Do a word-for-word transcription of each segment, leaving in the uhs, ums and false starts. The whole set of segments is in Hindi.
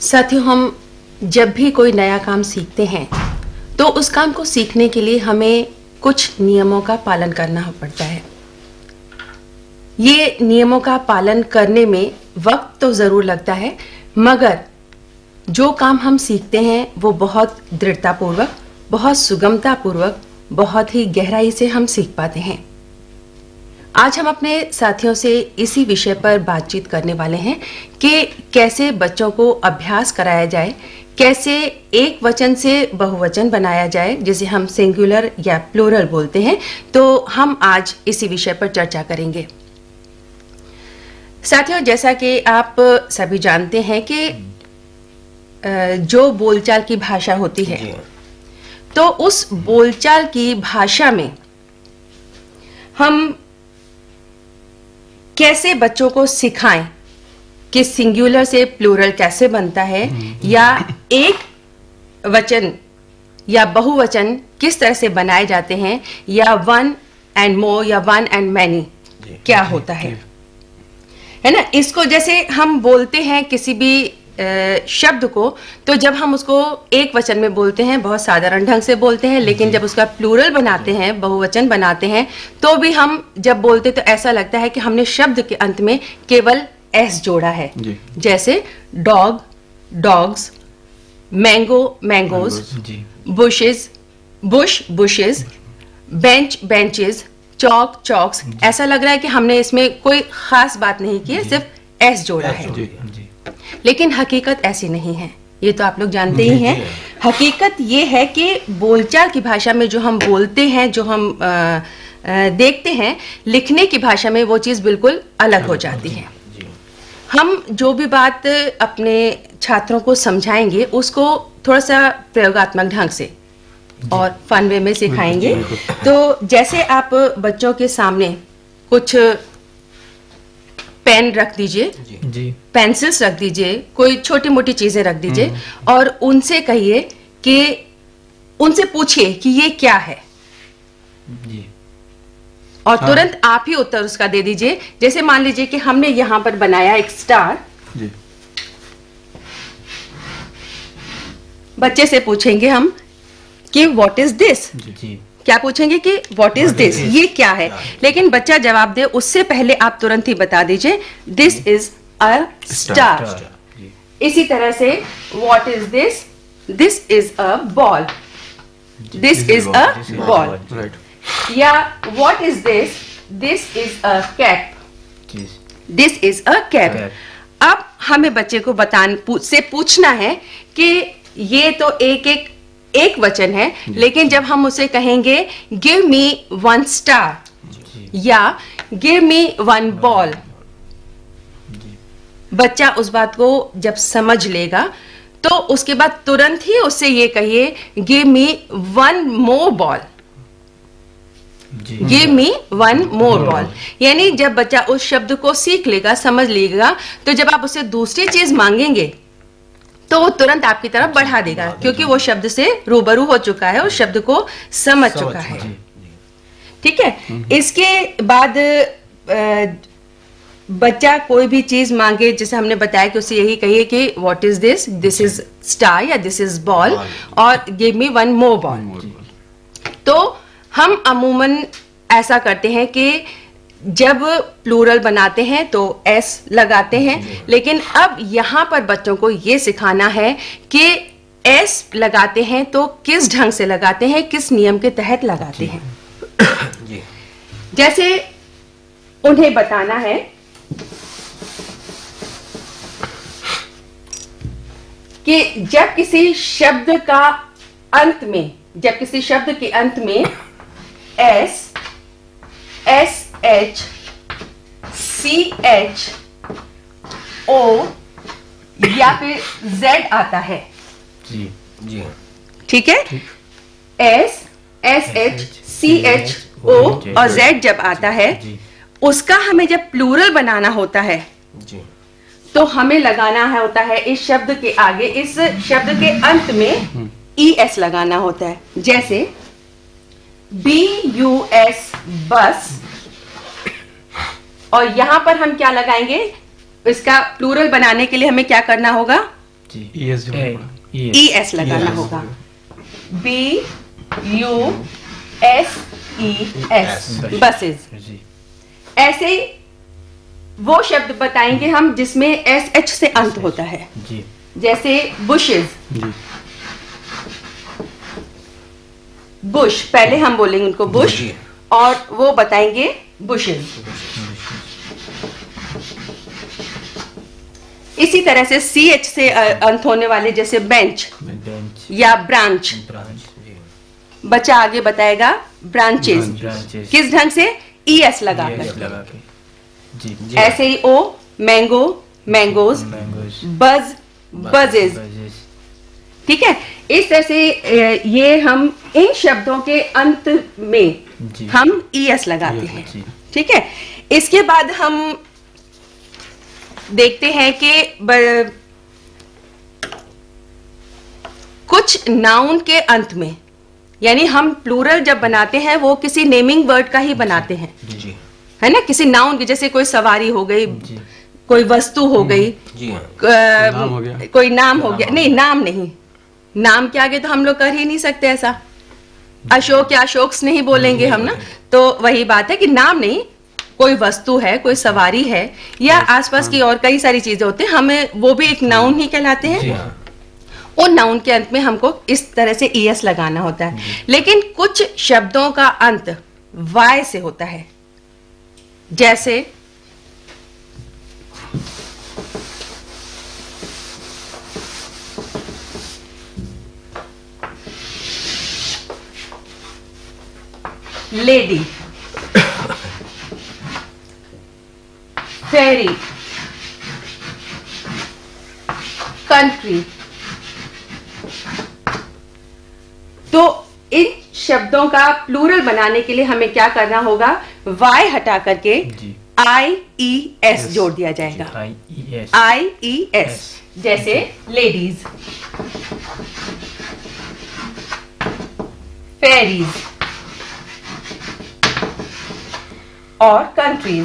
साथियों, हम जब भी कोई नया काम सीखते हैं तो उस काम को सीखने के लिए हमें कुछ नियमों का पालन करना पड़ता है। ये नियमों का पालन करने में वक्त तो ज़रूर लगता है, मगर जो काम हम सीखते हैं वो बहुत दृढ़तापूर्वक, बहुत सुगमतापूर्वक, बहुत ही गहराई से हम सीख पाते हैं। आज हम अपने साथियों से इसी विषय पर बातचीत करने वाले हैं कि कैसे बच्चों को अभ्यास कराया जाए, कैसे एक वचन से बहुवचन बनाया जाए, जिसे हम सिंगुलर या प्लूरल बोलते हैं। तो हम आज इसी विषय पर चर्चा करेंगे। साथियों, जैसा कि आप सभी जानते हैं कि जो बोलचाल की भाषा होती है, तो उस बोलचाल की भाषा में हम कैसे बच्चों को सिखाएं कि सिंगुलर से प्लूरल कैसे बनता है, या एक वचन या बहुवचन किस तरह से बनाए जाते हैं, या वन एंड मोर या वन एंड मैनी क्या होता है, है ना। इसको जैसे हम बोलते हैं किसी भी शब्द को, तो जब हम उसको एक वचन में बोलते हैं बहुत साधारण ढंग से बोलते हैं, लेकिन जब उसका प्लूरल बनाते हैं, बहुवचन बनाते हैं, तो भी हम जब बोलते तो ऐसा लगता है कि हमने शब्द के अंत में केवल एस जोड़ा है। जैसे dog, dogs, mango, mangoes, bushes, bush, bushes, bench, benches, chowk, chowks. ऐसा लग रहा है कि हमने इसमें कोई खास बात नहीं की है, सिर्फ एस जोड़ा है। लेकिन हकीकत ऐसी नहीं है, ये तो आप लोग जानते ही हैं। हकीकत ये है कि बोलचाल की भाषा में जो हम बोलते हैं, जो हम आ, आ, देखते हैं, लिखने की भाषा में वो चीज़ बिल्कुल अलग हो जाती है। हम जो भी बात अपने छात्रों को समझाएंगे उसको थोड़ा सा प्रयोगात्मक ढंग से और फन वे में सिखाएंगे। तो जैसे आप बच्चों के सामने कुछ पेन रख दीजिए, पेंसिल्स रख दीजिए, कोई छोटी मोटी चीजें रख दीजिए और उनसे कहिए कि उनसे पूछिए कि ये क्या है, जी। और हाँ। तुरंत आप ही उत्तर उसका दे दीजिए। जैसे मान लीजिए कि हमने यहां पर बनाया एक स्टार, जी। बच्चे से पूछेंगे हम कि व्हाट इज दिस, क्या पूछेंगे कि व्हाट इज दिस, ये क्या है। लेकिन बच्चा जवाब दे उससे पहले आप तुरंत ही बता दीजिए दिस इज अ स्टार। इसी तरह से what is this, this is a ball, this is a ball. या what is this, this is a cap, this is a cap. अब हमें बच्चे को बताने से पूछना है कि ये तो एक एक एक वचन है, लेकिन जब हम उसे कहेंगे गिव मी वन स्टार या गिव मी वन बॉल, बच्चा उस बात को जब समझ लेगा तो उसके बाद तुरंत ही उससे ये कहिए give me one more ball, give me one more ball. यानी जब बच्चा उस शब्द को सीख लेगा, समझ लेगा, तो जब आप उसे दूसरी चीज मांगेंगे तो वो तुरंत आपकी तरफ बढ़ा देगा, क्योंकि वो शब्द से रूबरू हो चुका है, उस शब्द को समझ चुका है। ठीक है। इसके बाद बच्चा कोई भी चीज मांगे, जैसे हमने बताया कि उसे यही कहिए कि what is this, this is star या दिस इज बॉल, और give me one more ball. तो हम अमूमन ऐसा करते हैं कि जब प्लूरल बनाते हैं तो एस लगाते हैं, लेकिन अब यहां पर बच्चों को यह सिखाना है कि एस लगाते हैं तो किस ढंग से लगाते हैं, किस नियम के तहत लगाते हैं। जैसे उन्हें बताना है कि जब किसी शब्द का अंत में, जब किसी शब्द के अंत में S, S H, C H, O या फिर जेड आता है, जी जी, ठीक है। S, S H, C H, O और जेड जब आता है, उसका हमें जब प्लूरल बनाना होता है, जी, तो हमें लगाना है होता है इस शब्द के आगे, इस शब्द के अंत में ई एस लगाना होता है। जैसे बी यू एस, बस, और यहां पर हम क्या लगाएंगे, इसका प्लूरल बनाने के लिए हमें क्या करना होगा, जी ई एस ई एस लगाना होगा। B U S E S, buses. जी ऐसे ही वो शब्द बताएंगे हम जिसमें एस एच से अंत होता है, जी जैसे बुशेस, जी बुश, पहले हम बोलेंगे उनको बुश और वो बताएंगे बुशेस। इसी तरह से सी एच से अ, अंत होने वाले जैसे बेंच बेंच या ब्रांच, ब्रांच बच्चा आगे बताएगा ब्रांचेस, ब्रांचेस किस ढंग से ई एस लगा ये कर। लगा के जी जी ऐसे ही O mango mangoes, mangoes buzz buzzes, ठीक है। इस तरह से अ, ये हम इन शब्दों के अंत में जी हम ई एस लगाते हैं, जी ठीक है। इसके बाद हम देखते हैं कि ब- कुछ नाउन के अंत में, यानी हम प्लूरल जब बनाते हैं वो किसी नेमिंग वर्ड का ही बनाते हैं, जी है ना, किसी नाउन की, जैसे कोई सवारी हो गई, जी कोई वस्तु हो गई, जी अ, नाम हो गया। कोई नाम हो गया, नहीं नाम नहीं, नाम के आगे तो हम लोग कर ही नहीं सकते ऐसा, अशोक या अशोक्स नहीं बोलेंगे हम ना, तो वही बात है कि नाम नहीं, कोई वस्तु है, कोई सवारी है, या आसपास की और कई सारी चीजें होती हैं, हमें वो भी एक नाउन ही कहलाते जी हैं। हाँ उन नाउन के अंत में हमको इस तरह से ई एस लगाना होता है। लेकिन कुछ शब्दों का अंत वाय से होता है, जैसे लेडी, फेरी, कंट्री। तो इन शब्दों का प्लूरल बनाने के लिए हमें क्या करना होगा, वाई हटा करके जी आई ई एस जोड़ दिया जाएगा, I E S I E S, जैसे लेडीज, फेरीज और कंट्रीज।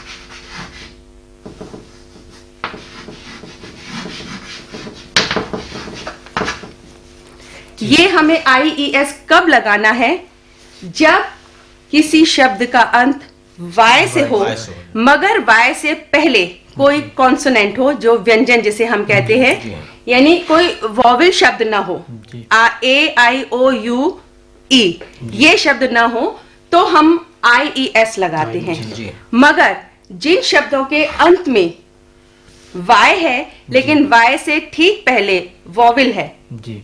ये हमें आई ई एस कब लगाना है, जब किसी शब्द का अंत वाय से हो, वाय से हो। मगर वाय से पहले कोई कॉन्सोनेंट हो, जो व्यंजन जिसे हम कहते जी हैं, हाँ। यानी कोई वॉवेल शब्द ना हो, जी आ ए आई ओ यू ई, ये शब्द ना हो तो हम आई ई एस लगाते हैं। जी मगर जिन शब्दों के अंत में वाय है लेकिन वाय से ठीक पहले वॉवेल है, जी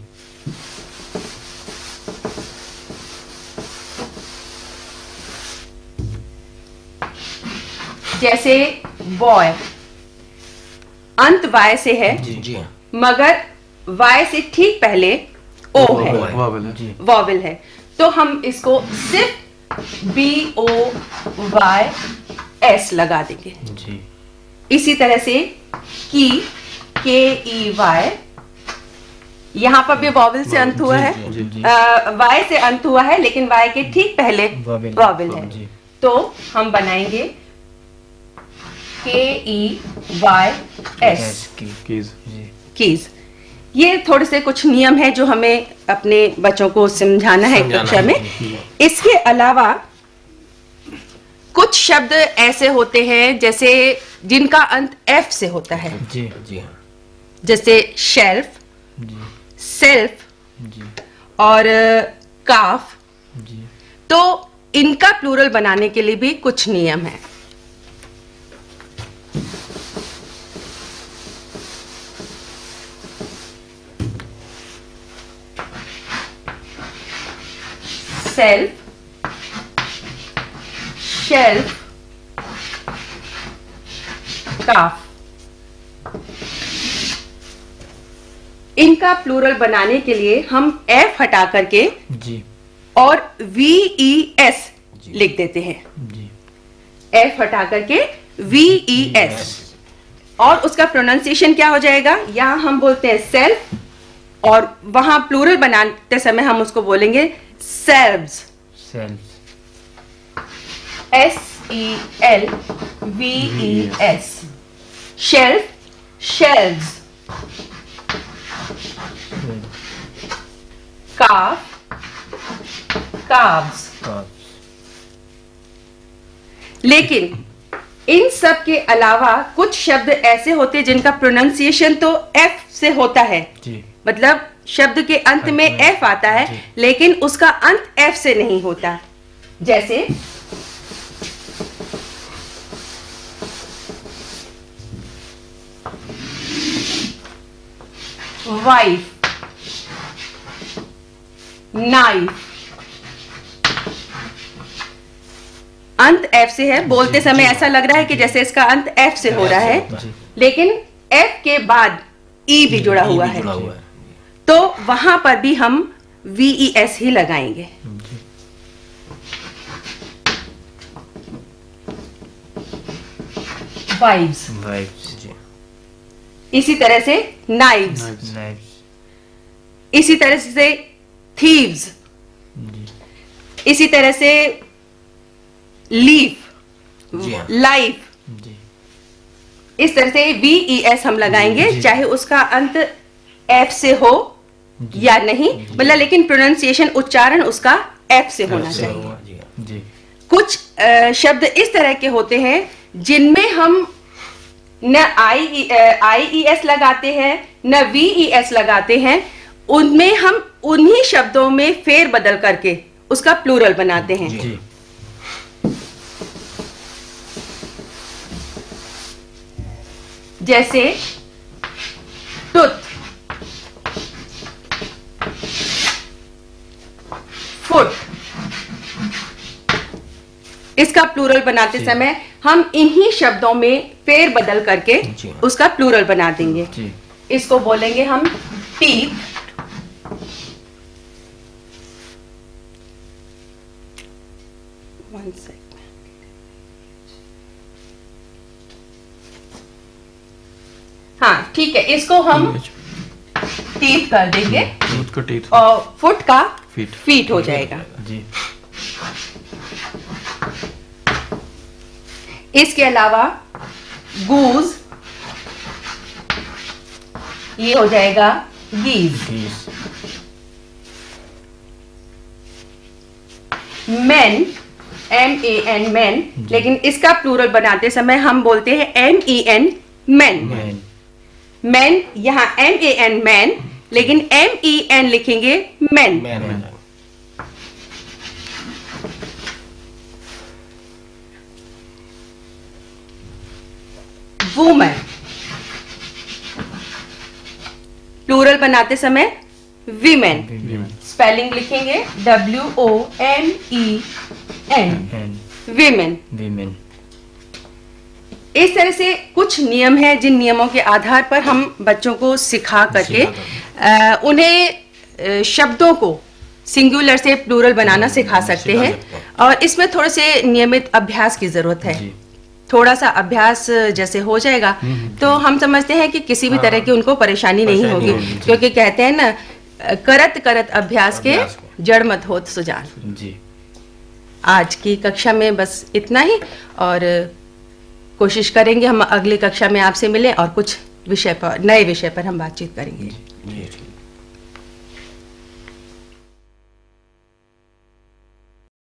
जैसे बॉय, अंत वाय से है जी जी हाँ मगर वाय से ठीक पहले ओ है, वो है। वावल है। जी वॉवेल है, तो हम इसको सिर्फ बी ओ वाई एस लगा देंगे। जी इसी तरह से की, के ई वाई, यहां पर भी वॉवेल से अंत हुआ है, जी जी वाई से अंत हुआ है लेकिन वाई के ठीक पहले वॉवेल। वॉवेल है, जी तो हम बनाएंगे K E Y S, S key keys. जी कीज। ये थोड़े से कुछ नियम है जो हमें अपने बच्चों को समझाना है समझाना कक्षा है, में। जी। इसके अलावा कुछ शब्द ऐसे होते हैं जैसे जिनका अंत एफ से होता है, जी जी हाँ जैसे शेल्फ, जी सेल्फ जी और काफ। जी तो इनका प्लूरल बनाने के लिए भी कुछ नियम है। सेल्फ, शेल्फ, काफ, इनका प्लूरल बनाने के लिए हम एफ हटा करके जी और वी ई एस जी। लिख देते हैं। जी एफ हटा करके वी ई एस, और उसका प्रोनाउंसिएशन क्या हो जाएगा, यहां हम बोलते हैं सेल्फ और वहां प्लूरल बनाते समय हम उसको बोलेंगे selves, self S E L V E S, shelf, shelves, calf, calves. Calves. लेकिन इन सब के अलावा कुछ शब्द ऐसे होते हैं जिनका प्रोनाउंसिएशन तो एफ से होता है, जी। मतलब शब्द के अंत में एफ आता है, लेकिन उसका अंत एफ से नहीं होता। जैसे वाइफ, नाइफ, अंत एफ से है। बोलते समय ऐसा लग रहा है कि जैसे इसका अंत एफ से हो रहा है, लेकिन एफ के बाद ई भी जुड़ा हुआ है, तो वहां पर भी हम वी एस ही लगाएंगे। वाइव्स, वाइव्स, जी। इसी तरह से नाइव्स, नाइव्स, इसी तरह से थीव्स, इसी तरह से लीफ, लाइफ, इस तरह से वी ई एस हम लगाएंगे, चाहे उसका अंत एफ से हो या नहीं, मतलब लेकिन प्रोनाउंसिएशन, उच्चारण उसका एफ से होना चाहिए। जी। कुछ अ, शब्द इस तरह के होते हैं जिनमें हम न आई आई ई एस लगाते हैं न वी ई एस लगाते हैं, उनमें हम उन्हीं शब्दों में फेर बदल करके उसका प्लूरल बनाते हैं। जी। जैसे टूथ, फुट, इसका प्लूरल बनाते समय हम इन्हीं शब्दों में फेर बदल करके उसका प्लूरल बना देंगे। जी। इसको बोलेंगे हम टीथ, वन सेकंड, हाँ ठीक है, इसको हम टीथ कर देंगे का टीथ और फुट का फीट फीट हो जाएगा। जी। इसके अलावा गूज, ये हो जाएगा geese. Geese. Men, M A N man, लेकिन इसका प्लूरल बनाते समय हम बोलते हैं M E N men. Men. Man, यहाँ एम ए एन मैन, लेकिन एम ई एन लिखेंगे मैन। मैन। वुमन, प्लूरल बनाते समय वीमेन, स्पेलिंग लिखेंगे W O M E N, women. Women. इस तरह से कुछ नियम हैं जिन नियमों के आधार पर हम बच्चों को सिखा करके आ, उन्हें आ, शब्दों को सिंगुलर से प्लूरल बनाना सिखा सकते हैं, और इसमें थोड़े से नियमित अभ्यास की जरूरत है। थोड़ा सा अभ्यास जैसे हो जाएगा तो हम समझते हैं कि किसी भी तरह की उनको परेशानी नहीं होगी, क्योंकि कहते हैं ना, करत करत अभ्यास के जड़ मत होत सुजान। जी। आज की कक्षा में बस इतना ही, और कोशिश करेंगे हम अगली कक्षा में आपसे मिलें और कुछ विषय पर, नए विषय पर हम बातचीत करेंगे। जी।